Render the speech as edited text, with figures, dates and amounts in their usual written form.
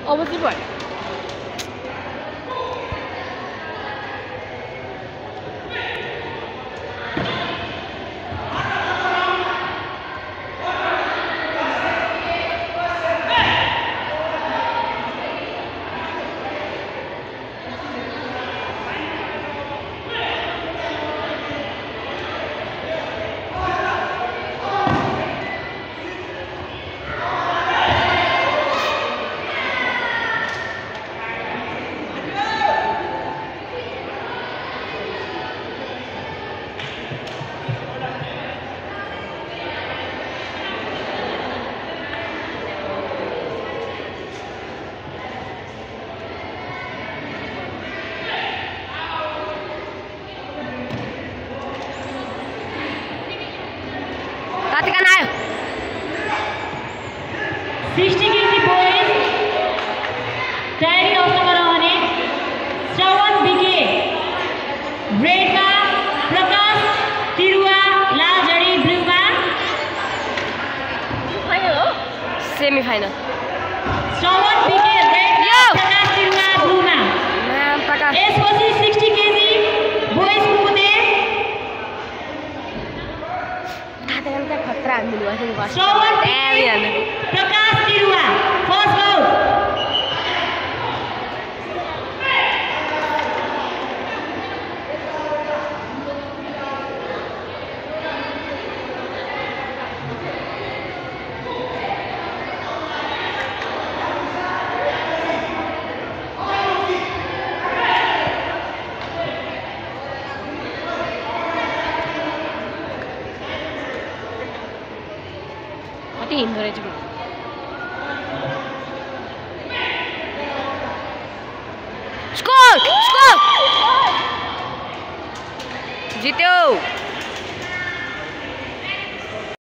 Opposite one. Katikan ayo. 60 kg boys तयारी अवस्थामा रहने श्रवण बिके रेडमा प्रकाश तिरुवा लालजडी ब्लूमा फाइनल हो सेमी फाइनल श्रवण बिके रेडमा प्रकाश तिरुवा ब्लूमा म्याम प्रकाश यसपछि 60 kg बोइज कुमुदे Katikan ka खतरा हान्दिनु भयो नि फर्स्ट श्रवण एभी हान्नु प्रकाश तिरुवा फर्स्ट गोल कति हिँड्दो रहेछ स्कोर स्कोर जित्यो